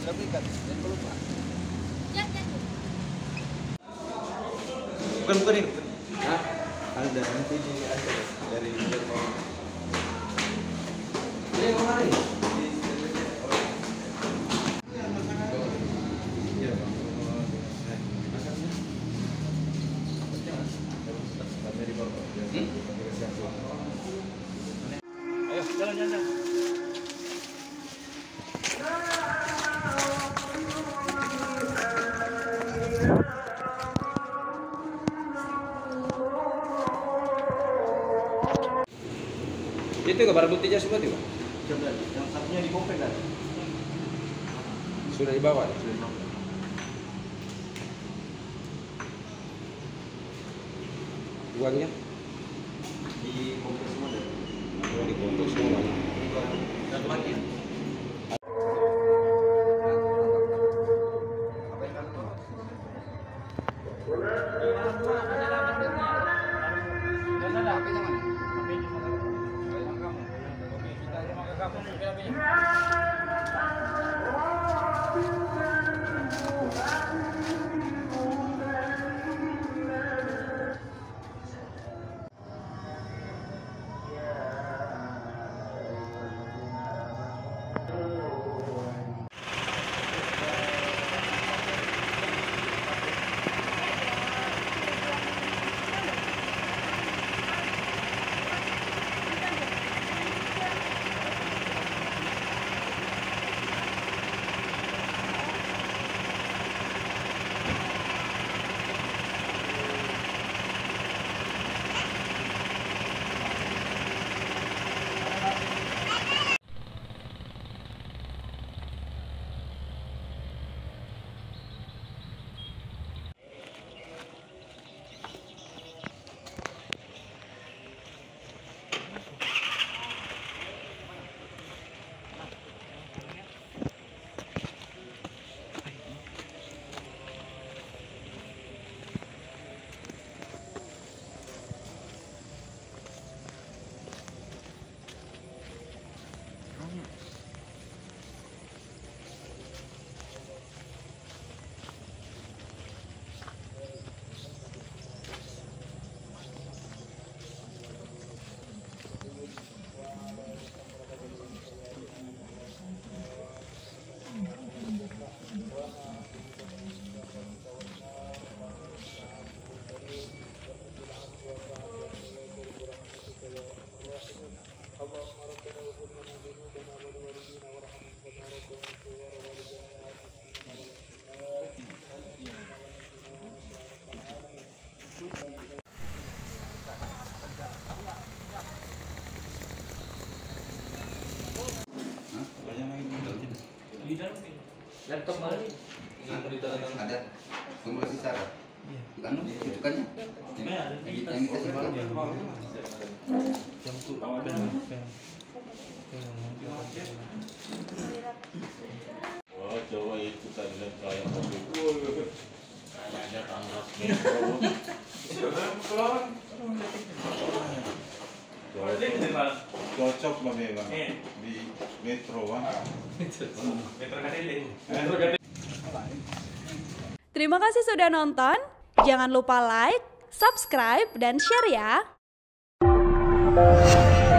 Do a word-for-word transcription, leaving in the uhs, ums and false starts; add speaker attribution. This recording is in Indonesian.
Speaker 1: ikan, jangan lupa.
Speaker 2: Bukan bukan ini.
Speaker 1: Hah? Ada nanti di ada dari Jerman. Ini yang mana ini?
Speaker 2: Ayo, jalan jalan.
Speaker 1: Itu ke barang buktinya semua tiba?
Speaker 2: Coba, yang satunya di kopek kan?
Speaker 1: Sudah dibawa?
Speaker 2: Sudah dibawa.
Speaker 1: Uangnya?
Speaker 2: Di kopek semua deh.
Speaker 1: Oh, di kompos semua.
Speaker 2: Dan lagi.
Speaker 1: Laptop mana? Ada. Kamu lagi cara? Bukan, rujukannya. Yang dikasih malam.
Speaker 2: Yang tuh pen pen.
Speaker 3: Oh, coba itu tadi lihat kayak mobil. Ada tanggas. Cocok lah memang di metro kan. Metro Kadiling.
Speaker 4: Terima kasih sudah nonton. Jangan lupa like, subscribe, dan share ya.